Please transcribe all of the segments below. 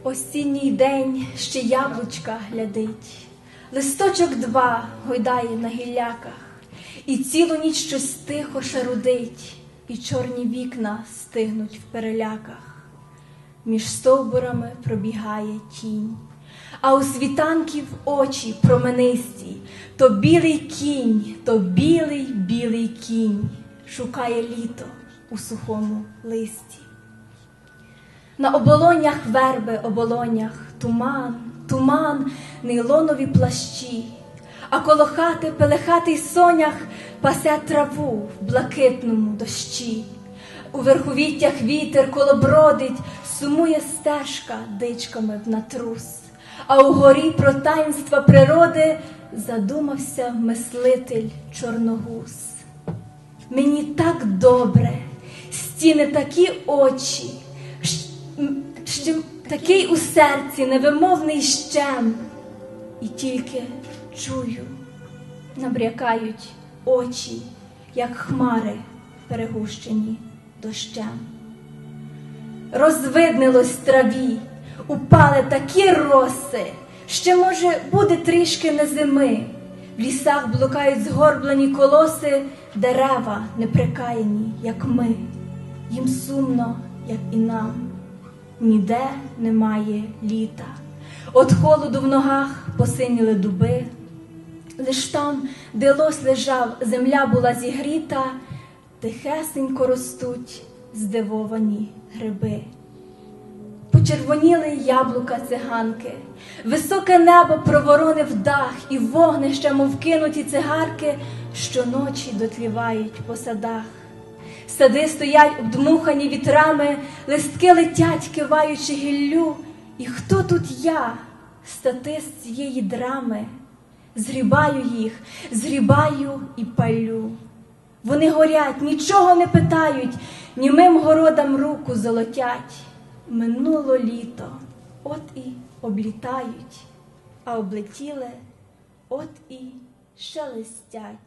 Осінній день ще яблучка глядить, листочок два гойдає на гілляках, і цілу ніч щось тихо шарудить, і чорні вікна стигнуть в переляках. Між стовбурами пробігає тінь, а у світанків очі променисті, то білий кінь, то білий кінь шукає літо у сухому листі. На оболонях верби, оболонях туман, нейлонові плащі, а коло хати пелехатий сонях пасе траву в блакитному дощі. У верховіттях вітер колобродить, сумує стежка дичками в натрус, а угорі про таїнства природи задумався мислитель чорногуз. Мені так добре, стіни такі очі, такий у серці невимовний щем, і тільки чую, набрякають очі, як хмари, перегущені дощем. Розвиднилось траві, упали такі роси, ще, може, буде трішки не зими. В лісах блукають згорблені колоси, дерева неприкаяні, як ми. Їм сумно, як і нам. Ніде немає літа. От холоду в ногах посиніли дуби. Лиш там, де лось лежав, земля була зігріта, тихесенько ростуть здивовані гриби. Почервоніли яблука циганки, високе небо проворонив дах, і вогнища, мов кинуті цигарки, щоночі дотлівають по садах. Сади стоять обдмухані вітрами, листки летять, киваючи гіллю. І хто тут я, статист цієї драми? Згрібаю їх, згрібаю і палю. Вони горять, нічого не питають, німим городам руку золотять. Минуло літо, от і облітають, а облетіле, от і шелестять.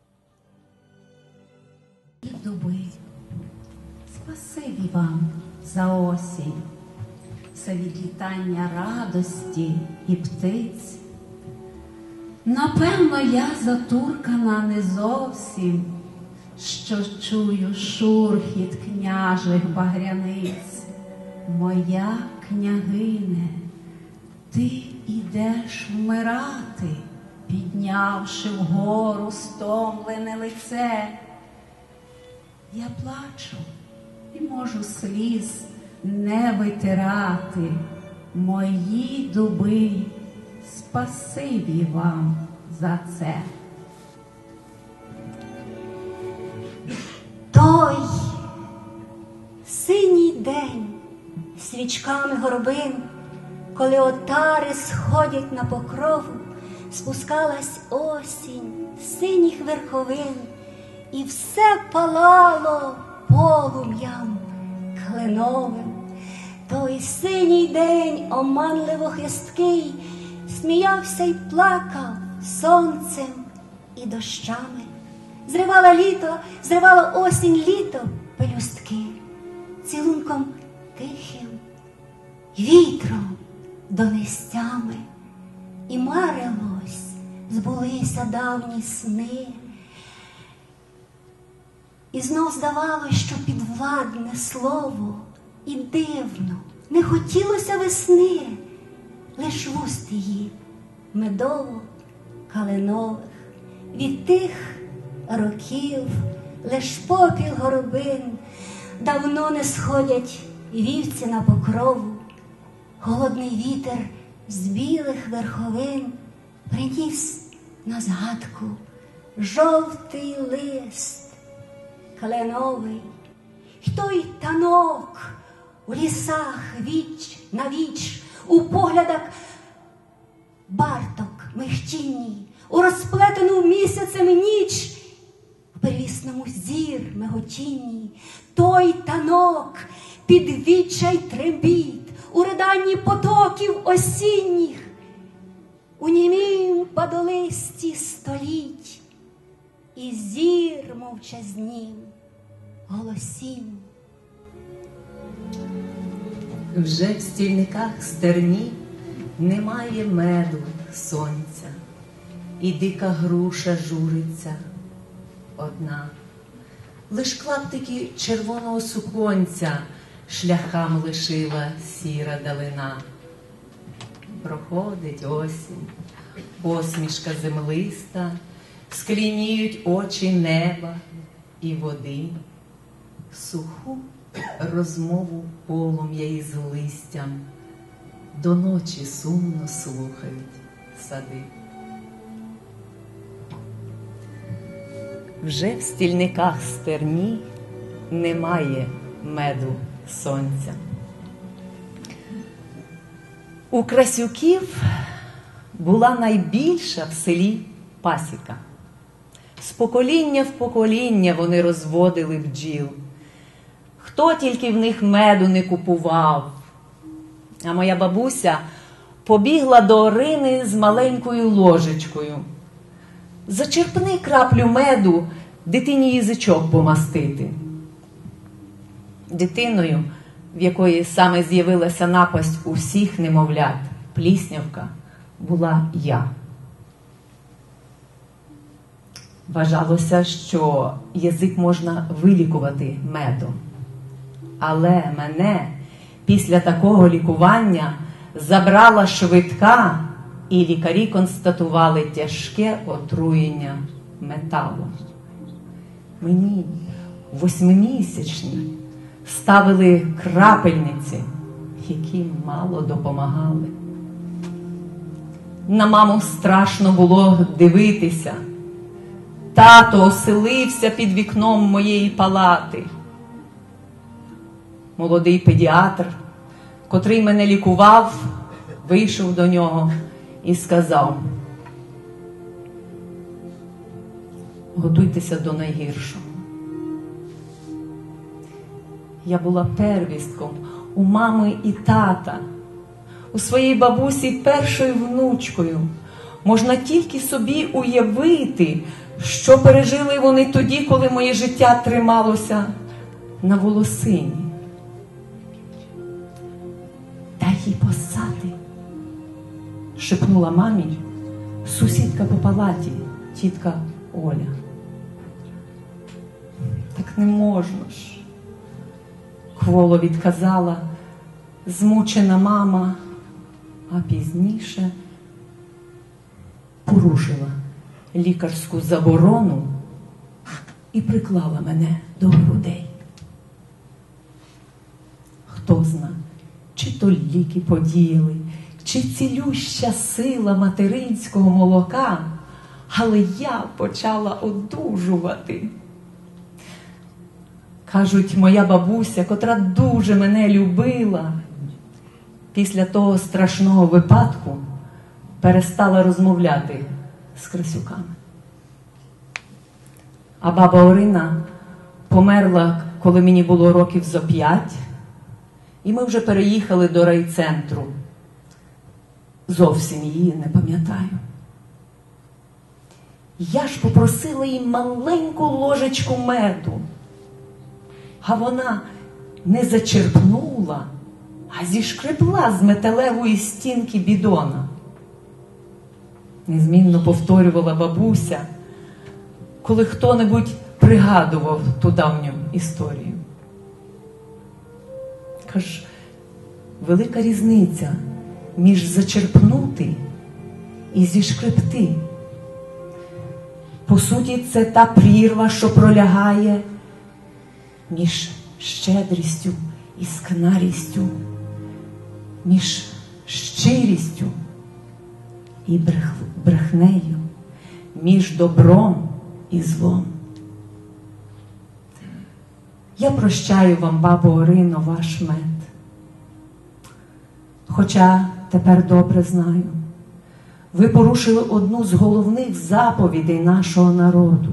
І дуби, спасибі вам за осінь, за відлітання радості і птиць. Напевно, я затуркана не зовсім, що чую шурхіт княжих багряниць. Моя княгине, ти ідеш вмирати, піднявши вгору стомлене лице. Я плачу і можу сліз не витирати. Мої дуби, спасибі вам за це. Той синій день свічками горобин, коли отари сходять на покрову, спускалась осінь з синіх верховин, і все палало полум'ям кленовим. Той синій день оманливо хисткий сміявся й плакав сонцем і дощами. Зривала літо, зривала осінь літо пелюстки, цілунком тихим, вітром донестями. І марилось, збулися давні сни. І знов здавалось, що підвладне слово, і дивно, не хотілося весни, лиш вуст її медово-калинових. Від тих років лиш попіл горобин, давно не сходять вівці на покрову. Холодний вітер з білих верховин приніс на згадку жовтий лист кленовий. й той танок у лісах віч на віч, у поглядах барток михтінній, у розплетену місяцем ніч, в первісному зір миготінній. Той танок під відчай трембіт, у риданні потоків осінніх, у німім падолисті століть, і зір мовчазнім голосім. Вже в стільниках стерні немає меду, сонця, і дика груша журиться одна. Лиш клаптики червоного суконця шляхам лишила сіра далина. Проходить осінь, посмішка землиста, склініють очі неба і води, суху розмову полум'я із листям до ночі сумно слухають сади. Вже в стільниках стерні немає меду, сонця. У Красюків була найбільша в селі пасіка. З покоління в покоління вони розводили бджіл. Хто тільки в них меду не купував. А моя бабуся побігла до Орини з маленькою ложечкою. Зачерпни краплю меду, дитині язичок помастити. Дитиною, в якої саме з'явилася напасть у всіх немовлят, пліснявка, була я. Вважалося, що язик можна вилікувати медом. Але мене після такого лікування забрала швидка, і лікарі констатували тяжке отруєння металом. Мені, 8-місячній, ставили крапельниці, які мало допомагали. На маму страшно було дивитися. Тато оселився під вікном моєї палати. Молодий педіатр, котрий мене лікував, вийшов до нього і сказав: готуйтеся до найгіршого. Я була первістком у мами і тата, у своїй бабусі першою внучкою. Можна тільки собі уявити, що пережили вони тоді, коли моє життя трималося на волосині. Дай їй посади, шепнула мамі сусідка по палаті, тітка Оля. Так не можна ж, кволо відказала змучена мама, а пізніше порушила лікарську заборону і приклала мене до грудей. Хто зна, чи то ліки подіяли, чи цілюща сила материнського молока, але я почала одужувати. Кажуть, моя бабуся, котра дуже мене любила, після того страшного випадку перестала розмовляти з Красюками. А баба Орина померла, коли мені було років зо 5, і ми вже переїхали до райцентру. Зовсім її не пам'ятаю. Я ж попросила їй маленьку ложечку меду, а вона не зачерпнула, а зішкребла з металевої стінки бідона. Незмінно повторювала бабуся, коли хто-небудь пригадував ту давню історію. Каже, велика різниця між зачерпнути і зішкребти. По суті, це та прірва, що пролягає між щедрістю і скнарістю, між щирістю і брехнею, між добром і злом. Я прощаю вам, бабо Орино, ваш мед. Хоча тепер добре знаю, ви порушили одну з головних заповідей нашого народу.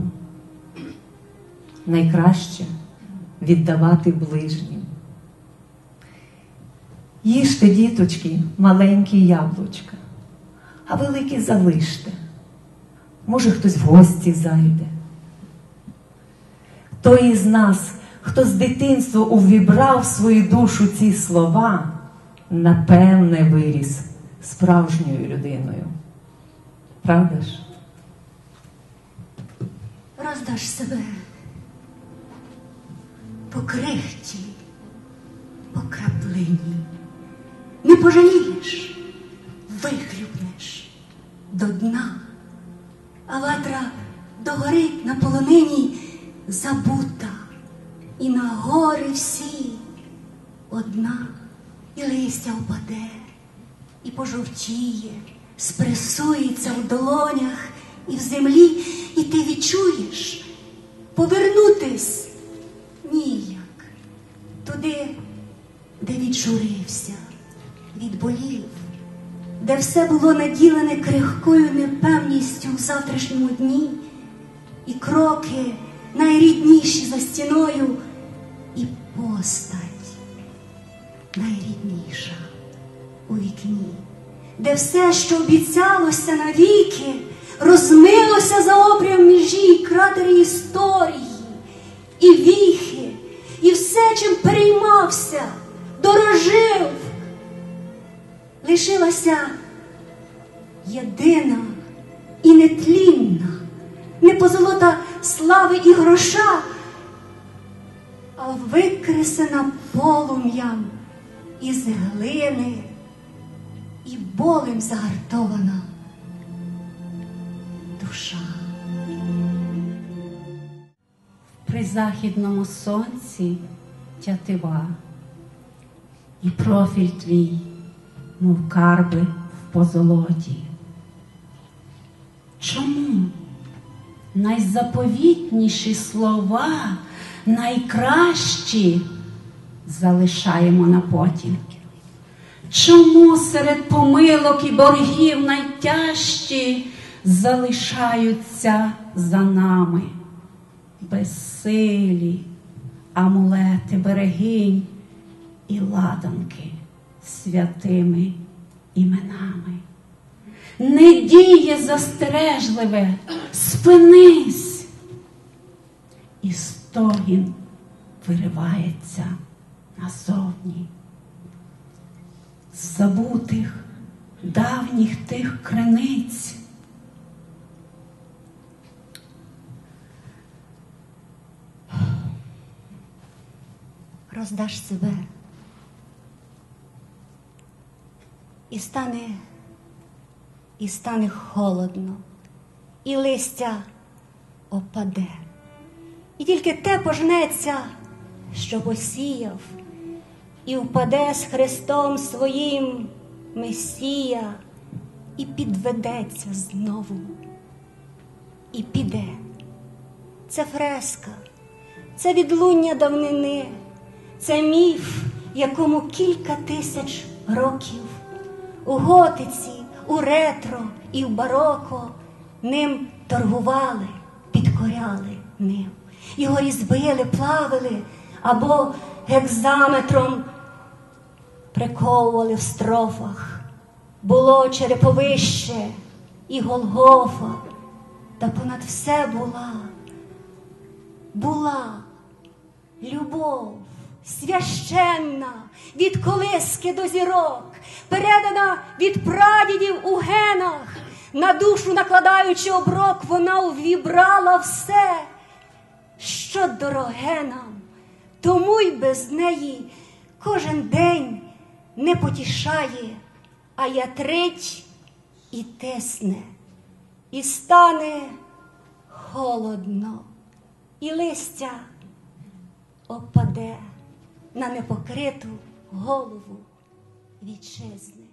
Найкраще віддавати ближнім. Їжте, діточки, маленькі яблучка, а великі залиште. Може, хтось в гості зайде. Той із нас, хто з дитинства увібрав в свою душу ці слова, напевне виріс справжньою людиною. Правда ж? Роздаш себе по крихті, по краплині, не пожалієш, вихлюпнеш до дна, а ватра догорить на полонині забута, і на гори всі одна, і листя впаде, і пожовтіє, спресується в долонях і в землі, і ти відчуєш повернутись ніяк туди, де віджурився, відболів, де все було наділене крихкою непевністю в завтрашньому дні, і кроки найрідніші за стіною, і постать найрідніша у вікні, де все, що обіцялося навіки, розмилося за обрієм межі і кратери історії, і віхи, і все, чим переймався, дорожив. Лишилася єдина і нетлінна, не позолота слави і гроша, а викресена полум'ям із глини і болем загартована душа. При західному сонці тятива, і профіль твій, мов карби в позолоті. Чому найзаповітніші слова, найкращі залишаємо на потім? Чому серед помилок і боргів найтяжчі залишаються за нами безсилі амулети берегинь і ладанки святими іменами? Не діє застережливе, спинись, і стогін виривається назовні. З забутих давніх тих криниць роздаш себе, і стане холодно, і листя опаде, і тільки те пожнеться, що посіяв, і впаде з Христом своїм Месія, і підведеться знову, і піде. Це фреска, це відлуння давнини, це міф, якому кілька тисяч років. У готиці, у ретро і в бароко ним торгували, підкоряли ним. Його різбили, плавили або гекзаметром приковували в строфах. Було череповище і Голгофа, та понад все була любов священна від колиски до зірок, передана від прадідів у генах, на душу накладаючи оброк, вона увібрала все, що дороге нам, тому й без неї кожен день не потішає, а ятрить і тисне, і стане холодно, і листя опаде на непокриту голову вітчизни.